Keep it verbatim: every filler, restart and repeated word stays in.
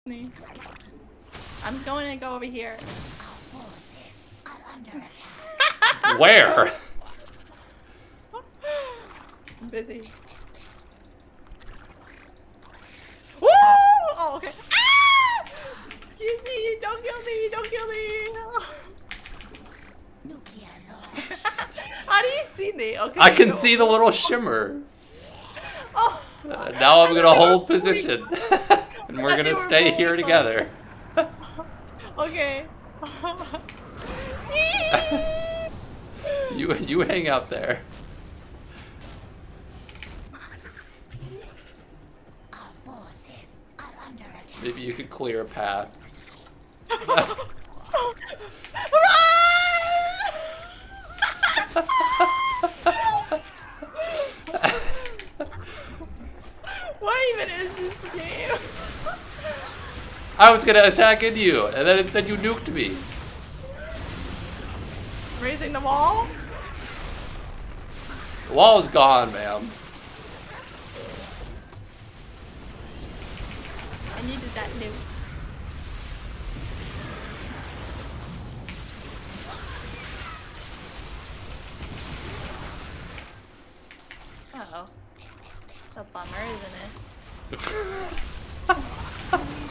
me. I'm going to go over here. Where? I'm busy. Woo! Oh, okay. Ah! Excuse me, don't kill me, don't kill me. How do you see me? Okay. I can see the little shimmer. Oh. Uh, now I'm gonna hold position. And we're gonna stay here together. Okay. you you hang out there. Maybe you could clear a path. What even is this game? I was gonna attack into you, and then instead you nuked me. Raising the wall? The wall is gone, ma'am. I needed that nuke. Uh oh. It's a bummer, isn't it?